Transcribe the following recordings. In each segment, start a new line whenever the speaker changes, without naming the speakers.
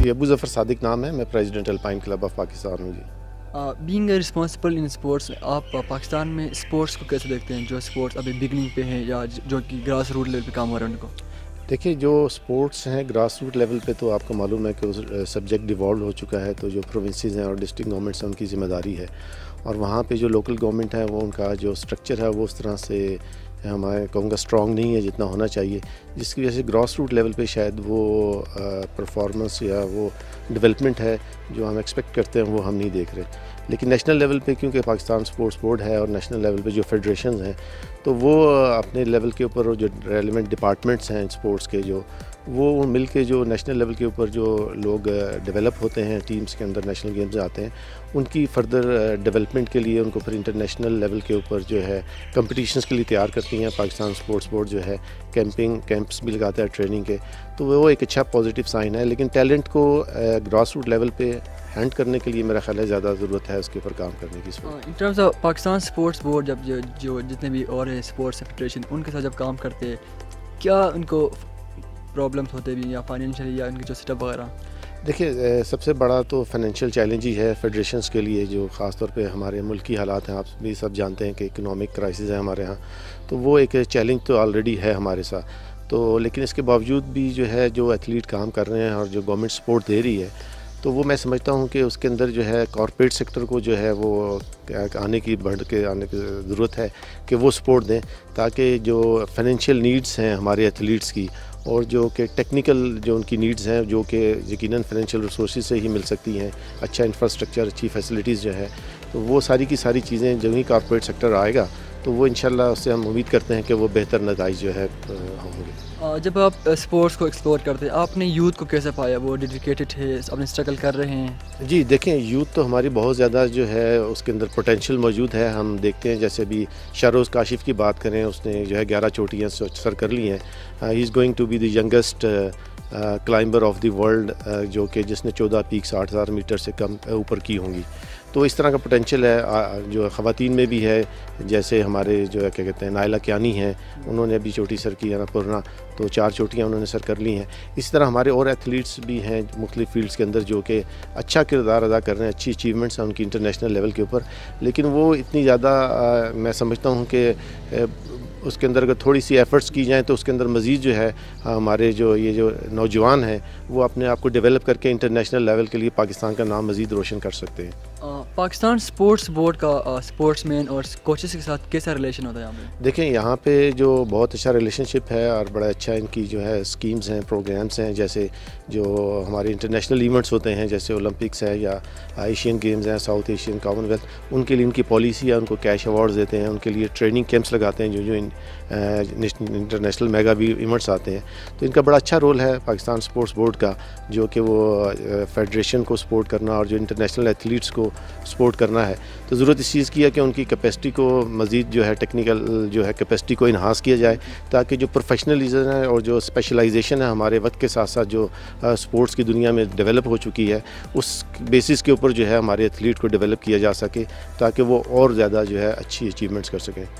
جی ابو ظفر صادق نام ہے، میں president alpine club of Pakistan ہوں جی۔
Being a responsible in sports, آپ پاکستان میں اسپورٹس کو کیسے دیکھتے ہیں جو اسپورٹس ابھی بگننگ پہ ہیں یا جو کہ گراس روٹ لیول پہ کام ہو رہا ہے ان کو؟
دیکھیے جو سپورٹس ہیں گراس روٹ لیول پہ تو آپ کو معلوم ہے کہ سبجیکٹ ڈیوالو ہو چکا ہے، تو جو پروونسز ہیں اور ڈسٹرکٹ گورنمنٹس ہیں ان کی ذمہ داری ہے، اور وہاں پہ جو لوکل گورنمنٹ ہے وہ ان کا جو سٹرکچر ہے وہ اس طرح سے ہمارے کہوں گا اسٹرانگ نہیں ہے جتنا ہونا چاہیے، جس کی وجہ سے گراس روٹ لیول پہ شاید وہ پرفارمنس یا وہ ڈیولپمنٹ ہے جو ہم ایکسپیکٹ کرتے ہیں وہ ہم نہیں دیکھ رہے۔ لیکن نیشنل لیول پہ کیونکہ پاکستان سپورٹس بورڈ ہے اور نیشنل لیول پہ جو فیڈریشنز ہیں تو وہ اپنے لیول کے اوپر جو ریلیونٹ ڈپارٹمنٹس ہیں اسپورٹس کے جو وہ مل کے جو نیشنل لیول کے اوپر جو لوگ ڈیولپ ہوتے ہیں ٹیمز کے اندر نیشنل گیمز آتے ہیں ان کی فردر ڈیولپمنٹ کے لیے ان کو پھر انٹرنیشنل لیول کے اوپر جو ہے کمپٹیشنز کے لیے تیار کرتی ہیں۔ پاکستان سپورٹس بورڈ جو ہے کیمپس بھی لگاتا ہے ٹریننگ کے، تو وہ ایک اچھا پازیٹیو سائن ہے، لیکن ٹیلنٹ کو گراس روٹ لیول پہ ہینڈ کرنے کے لیے میرا خیال ہے زیادہ ضرورت ہے اس کے اوپر کام کرنے کی۔
In terms of Pakistan sports board جب جو جتنے بھی اور اسپورٹس فیڈریشن ان کے ساتھ جب کام کرتے ہیں کیا ان کو پرابلمس ہوتے بھی یا فائنینشلی یا ان کی جو سیٹ اپ وغیرہ؟
دیکھیے سب سے بڑا تو فائنینشیل چیلنج ہی ہے فیڈریشنز کے لیے، جو خاص طور پہ ہمارے ملکی حالات ہیں، آپ بھی سب جانتے ہیں کہ اکنامک کرائسس ہے ہمارے ہاں، تو وہ ایک چیلنج تو آلریڈی ہے ہمارے ساتھ، تو لیکن اس کے باوجود بھی جو ہے جو ایتھلیٹ کام کر رہے ہیں اور جو گورنمنٹ سپورٹ دے رہی ہے تو وہ میں سمجھتا ہوں کہ اس کے اندر جو ہے کارپوریٹ سیکٹر کو جو ہے وہ آنے کی ضرورت ہے کہ وہ سپورٹ دیں، تاکہ جو فائنینشیل نیڈز ہیں ہمارے ایتھلیٹس کی اور جو کہ ٹیکنیکل جو ان کی نیڈز ہیں جو کہ یقیناً فائنینشیل ریسورسز سے ہی مل سکتی ہیں، اچھا انفراسٹرکچر، اچھی فیسلٹیز جو ہے، تو وہ ساری کی ساری چیزیں جو ہی کارپوریٹ سیکٹر آئے گا تو وہ انشاءاللہ اس سے ہم امید کرتے ہیں کہ وہ بہتر نتائج جو ہے ہوں گے۔
جب آپ اسپورٹس کو ایکسپلور کرتے ہیں آپ نے یوتھ کو کیسے پایا؟ وہ ڈیڈیکیٹڈ ہے، اپنے اسٹرگل کر رہے ہیں؟
جی دیکھیں یوتھ تو ہماری بہت زیادہ جو ہے اس کے اندر پوٹینشیل موجود ہے، ہم دیکھتے ہیں جیسے ابھی شاہروز کاشف کی بات کریں، اس نے جو ہے 11 چوٹیاں سر کر لی ہیں، he is going to be the youngest climber of the world, جو کہ جس نے 14 پیک 60,000 میٹر سے کم اوپر کی ہوں گی، تو اس طرح کا پوٹینشیل ہے جو خواتین میں بھی ہے، جیسے ہمارے جو کیا کہتے ہیں نائلہ کیانی ہیں، انہوں نے ابھی چوٹی سر کی ہے نا پورنا، تو 4 چوٹیاں انہوں نے سر کر لی ہیں۔ اسی طرح ہمارے اور ایتھلیٹس بھی ہیں مختلف فیلڈس کے اندر جو کہ اچھا کردار ادا کر رہے ہیں، اچھی اچیومنٹس ہیں ان کی انٹرنیشنل لیول کے اوپر، لیکن وہ اتنی زیادہ میں سمجھتا ہوں کہ اس کے اندر اگر تھوڑی سی ایفرٹس کی جائیں تو اس کے اندر مزید جو ہے ہمارے جو یہ جو نوجوان ہیں وہ اپنے آپ کو ڈیولپ کر کے انٹرنیشنل لیول کے لیے پاکستان کا نام مزید روشن کر سکتے ہیں۔
پاکستان سپورٹس بورڈ کا اسپورٹس مین اور کوچز کے ساتھ کیسا ریلیشن ہوتا ہے یہاں پہ؟
دیکھیں یہاں پہ جو بہت اچھا ریلیشن شپ ہے اور بڑا اچھا ان کی جو ہے اسکیمز ہیں، پروگرامس ہیں، جیسے جو ہمارے انٹرنیشنل ایونٹس ہوتے ہیں جیسے اولمپکس ہے یا ایشین گیمز ہیں، ساؤتھ ایشین، کامن ویلتھ، ان کے لیے ان کی پالیسی ہے، ان کو کیش ایوارڈز دیتے ہیں، ان کے لیے ٹریننگ کیمپس لگاتے ہیں جو انٹرنیشنل میگا ایونٹس آتے ہیں، تو ان کا بڑا اچھا رول ہے پاکستان سپورٹس بورڈ کا، جو کہ وہ فیڈریشن کو سپورٹ کرنا اور جو انٹرنیشنل ایتھلیٹس کو سپورٹ کرنا ہے، تو ضرورت اس چیز کی ہے کہ ان کی کیپیسٹی کو مزید جو ہے ٹیکنیکل جو ہے کیپیسٹی کو انہانس کیا جائے، تاکہ جو پروفیشنلزم ہے اور جو اسپیشلائزیشن ہے ہمارے وقت کے ساتھ ساتھ جو سپورٹس کی دنیا میں ڈیولپ ہو چکی ہے اس بیسس کے اوپر جو ہے ہمارے ایتھلیٹ کو ڈیولپ کیا جا سکے، تاکہ وہ اور زیادہ جو ہے اچھی اچیومنٹس کر سکیں۔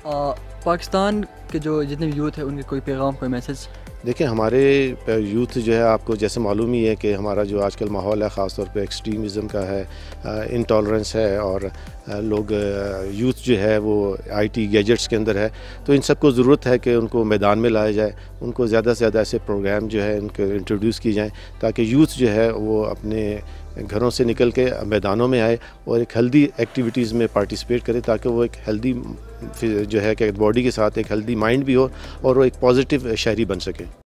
پاکستان کے جو جتنے بھی یوتھ ہے ان کے کوئی پیغام، کوئی میسج؟
دیکھیں ہمارے یوتھ جو ہے آپ کو جیسے معلوم ہی ہے کہ ہمارا جو آج کل ماحول ہے خاص طور پہ ایکسٹریمزم کا ہے، انٹالرنس ہے، اور لوگ یوتھ جو ہے وہ آئی ٹی گیجٹس کے اندر ہے، تو ان سب کو ضرورت ہے کہ ان کو میدان میں لایا جائے، ان کو زیادہ سے زیادہ ایسے پروگرام جو ہے ان کے انٹروڈیوس کی جائیں، تاکہ یوتھ جو ہے وہ اپنے گھروں سے نکل کے میدانوں میں آئے اور ایک ہیلدی ایکٹیویٹیز میں پارٹیسپیٹ کرے، تاکہ وہ ایک ہیلدی جو ہے کہ باڈی کے ساتھ ایک ہیلدی مائنڈ بھی ہو اور وہ ایک پازیٹیو شہری بن سکے۔